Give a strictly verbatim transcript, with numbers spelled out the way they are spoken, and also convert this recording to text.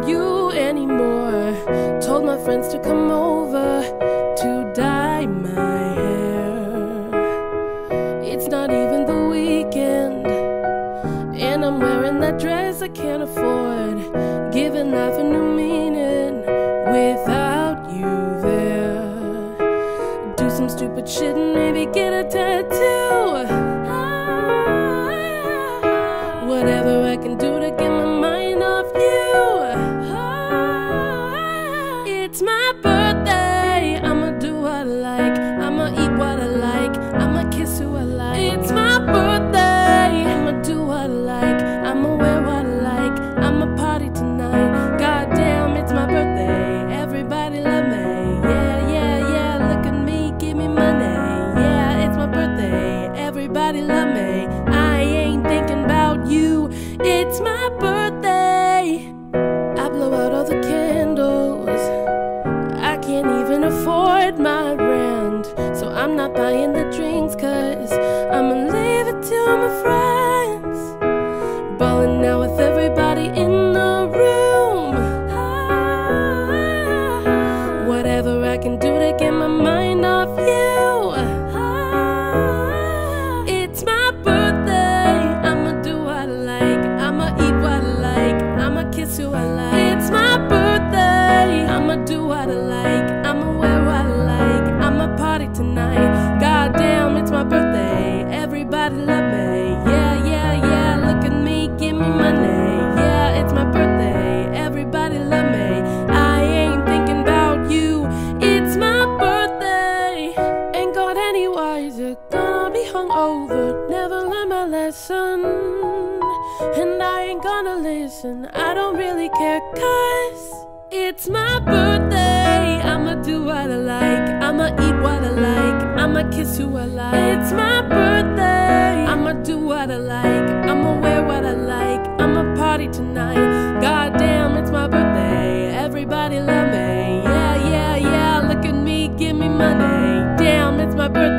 you anymore. Told my friends to come over to dye my hair. It's not even the weekend, and I'm wearing that dress I can't afford, giving life a new meaning without you there. Do some stupid shit and maybe get a tattoo. Whatever I can do to get my mind off you. It's my birthday, I'ma do what I like, I'ma eat what I like, I'ma kiss who I like. It's my birthday, I'ma do what I like, I'ma wear what I like, I'ma party tonight. Goddamn, it's my birthday, everybody love me. Yeah, yeah, yeah, look at me, give me money. Yeah, it's my birthday, everybody love me. I ain't thinking about you, it's my birthday. I blow out all the candles, I can't even afford my rent, so I'm not buying the drinks, cause I'ma leave it to my friends. Ballin' out with everybody in the room. Whatever I can do to get my mind off you. It's my birthday, I'ma do what I like, I'ma eat what I like, I'ma kiss who I like. It's my birthday, I'ma do what I like, I'ma wear what I like, I'ma party tonight. Goddamn, it's my birthday, everybody love me. Yeah, yeah, yeah, look at me, give me money. Yeah, it's my birthday, everybody love me. I ain't thinking about you, it's my birthday. Ain't got any wiser, gonna be hungover, never learned my lesson. And I ain't gonna listen, I don't really care, cause it's my birthday. I'ma do what I like, I'ma eat what I like, I'ma kiss who I like. It's my birthday, I'ma do what I like, I'ma wear what I like, I'ma party tonight. Goddamn, it's my birthday, everybody love me. Yeah, yeah, yeah, look at me, give me money. Damn, it's my birthday.